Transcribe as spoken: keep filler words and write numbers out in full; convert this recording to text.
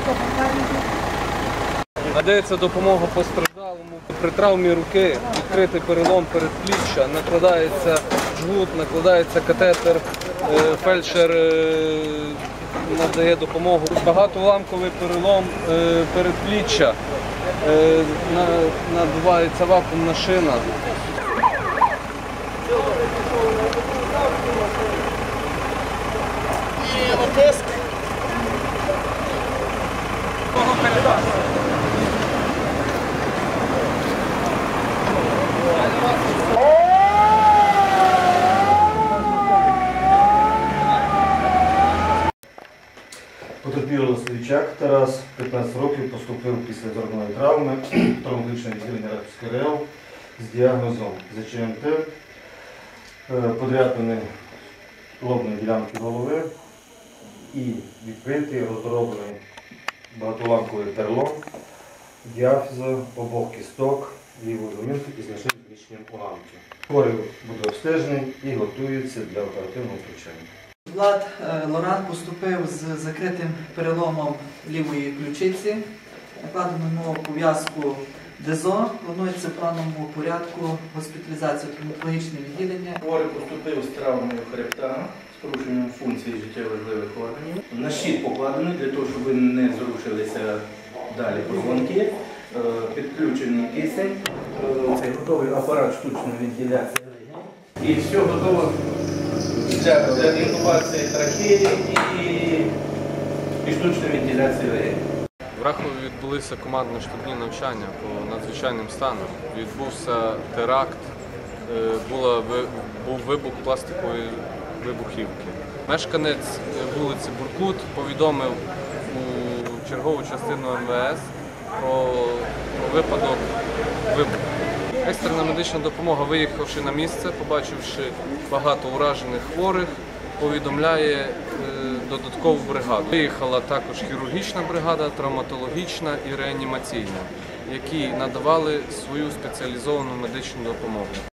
Надається допомога постраждалому. При травмі руки відкритий перелом передпліччя, накладається жгут, накладається катетер, фельдшер надає допомогу. Багатоуламковий перелом передпліччя, надувається вакуумна шина. І отиск. Потерпілий Сличак Тарас, п'ятнадцять років, поступив після зорної травми, травматичне відділення РАП з діагнозом З Ч М Т, подряпини лобної ділянки голови і відкритий розроблений багатоуламковий перелом діафіза обох кісток лівої домінки із значним зміщенням уламків. Хворий буде обстежений і готується для оперативного втручання. Влад Лоран поступив з закритим переломом лівої ключиці. Накладено йому пов'язку ДЕЗО. Планується в плановому порядку госпіталізацію в травматологічне відділення. Хворий поступив з травмою хребта, з порушенням функцій життєво важливих органів. На щит покладений для того, щоб не зрушилися далі позвонки. Підключений кисень. Це готовий апарат штучної вентиляції. І все готово для, для інтубації трахеї і, і штучної вентиляції легень. В Рахові відбулися командно-штабні навчання по надзвичайним станам. Відбувся теракт, була, був вибух пластикової вибухівки. Мешканець вулиці Буркут повідомив у чергову частину М В С про, про випадок вибуху. Екстрена медична допомога, виїхавши на місце, побачивши багато уражених хворих, повідомляє е, додаткову бригаду. Виїхала також хірургічна бригада, травматологічна і реанімаційна, які надавали свою спеціалізовану медичну допомогу.